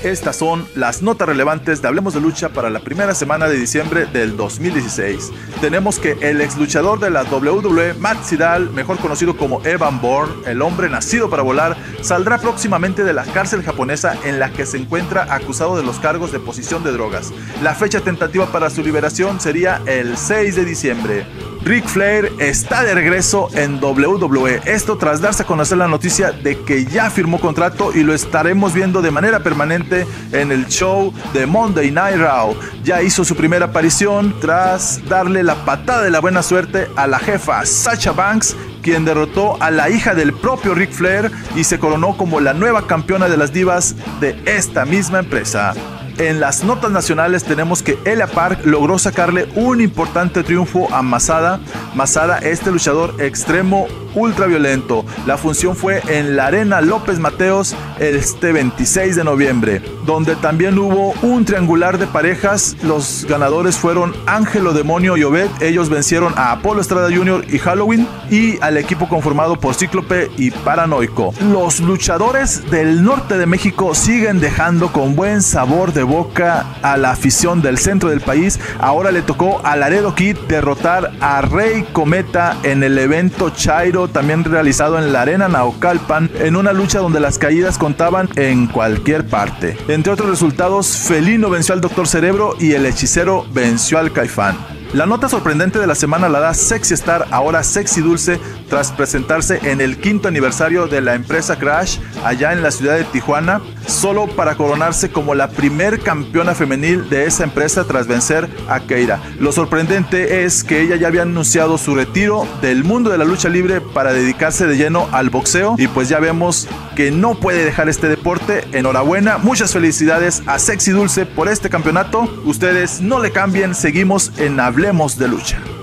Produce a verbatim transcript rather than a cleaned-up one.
Estas son las notas relevantes de Hablemos de Lucha para la primera semana de diciembre del dos mil dieciséis. Tenemos que el ex luchador de la doble u doble u E, Matt Sydal, mejor conocido como Evan Bourne, el hombre nacido para volar, saldrá próximamente de la cárcel japonesa en la que se encuentra acusado de los cargos de posesión de drogas. La fecha tentativa para su liberación sería el seis de diciembre. Ric Flair está de regreso en doble u doble u E, esto tras darse a conocer la noticia de que ya firmó contrato y lo estaremos viendo de manera permanente en el show de Monday Night Raw. Ya hizo su primera aparición tras darle la patada de la buena suerte a la jefa Sasha Banks, quien derrotó a la hija del propio Ric Flair y se coronó como la nueva campeona de las divas de esta misma empresa. En las notas nacionales tenemos que Elia Park logró sacarle un importante triunfo a Masada. Masada, este luchador extremo ultra violento. La función fue en la Arena López Mateos este veintiséis de noviembre, donde también hubo un triangular de parejas. Los ganadores fueron Ángelo Demonio y Obed. Ellos vencieron a Apolo Estrada junior y Halloween, y al equipo conformado por Cíclope y Paranoico. Los luchadores del norte de México siguen dejando con buen sabor de boca a la afición del centro del país. Ahora le tocó a Laredo Kid derrotar a Rey Cometa en el evento Chairo, también realizado en la Arena Naucalpan, en una lucha donde las caídas contaban en cualquier parte. Entre otros resultados, Felino venció al Doctor Cerebro y el Hechicero venció al Caifán. La nota sorprendente de la semana la da Sexy Star, ahora Sexy Dulce, tras presentarse en el quinto aniversario de la empresa Crash allá en la ciudad de Tijuana, solo para coronarse como la primer campeona femenil de esa empresa tras vencer a Keira. Lo sorprendente es que ella ya había anunciado su retiro del mundo de la lucha libre para dedicarse de lleno al boxeo, y pues ya vemos que no puede dejar este deporte. Enhorabuena, muchas felicidades a Sexy Dulce por este campeonato. Ustedes no le cambien, seguimos en Hablemos de Lucha.